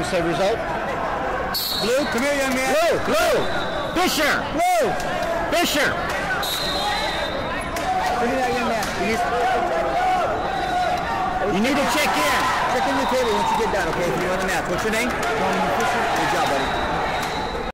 announce the result. Blue, come here, young man. Blue. Fisher. Blue. Fisher. Look at that young man. You need to check in. Check in your table once you get done, okay? If you want the match. What's your name?